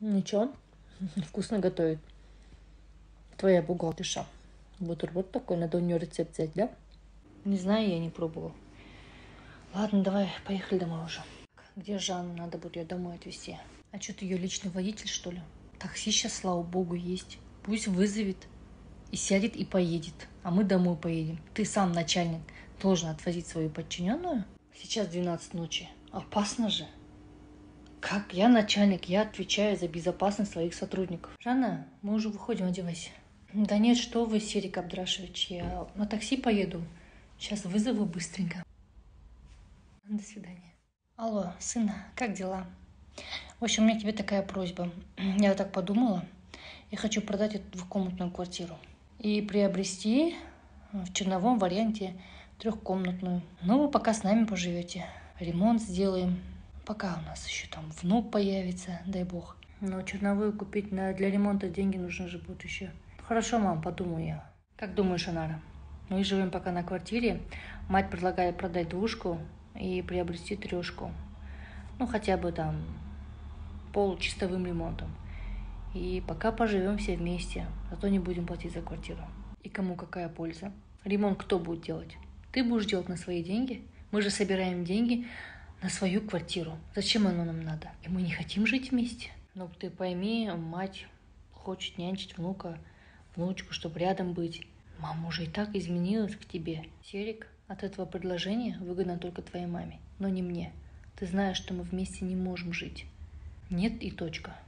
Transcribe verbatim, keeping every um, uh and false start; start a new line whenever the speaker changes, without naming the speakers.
Ничего, вкусно готовит. Твоя бухгалтерша. Бутерброд такой, надо у нее рецепт взять, да? Не знаю, я не пробовала. Ладно, давай, поехали домой уже. Где Жанна? Надо будет ее домой отвезти. А что, ты ее личный водитель, что ли? Такси сейчас, слава богу, есть. Пусть вызовет и сядет и поедет. А мы домой поедем. Ты сам, начальник, должен отвозить свою подчиненную. Сейчас двенадцать ночи. Опасно же. Как? Я начальник, я отвечаю за безопасность своих сотрудников. Жанна, мы уже выходим, одевайся. Да нет, что вы, Серик Абдрашевич, я на такси поеду. Сейчас вызову быстренько. До свидания. Алло, сына, как дела? В общем, у меня к тебе такая просьба. Я так подумала, я хочу продать эту двухкомнатную квартиру и приобрести в черновом варианте трехкомнатную. Ну, вы пока с нами поживете, ремонт сделаем. Пока у нас еще там внук появится, дай бог. Но черновую купить на, для ремонта деньги нужны же будут еще. Хорошо, мам, подумаю я. Как думаешь, Анара? Мы живем пока на квартире. Мать предлагает продать двушку и приобрести трешку. Ну, хотя бы там получистовым ремонтом. И пока поживем все вместе, зато не будем платить за квартиру. И кому какая польза? Ремонт кто будет делать? Ты будешь делать на свои деньги? Мы же собираем деньги на свою квартиру. Зачем оно нам надо? И мы не хотим жить вместе. Ну, ты пойми, мать хочет нянчить внука, внучку, чтобы рядом быть. Мама уже и так изменилась к тебе. Серик, от этого предложения выгодно только твоей маме, но не мне. Ты знаешь, что мы вместе не можем жить. Нет и точка.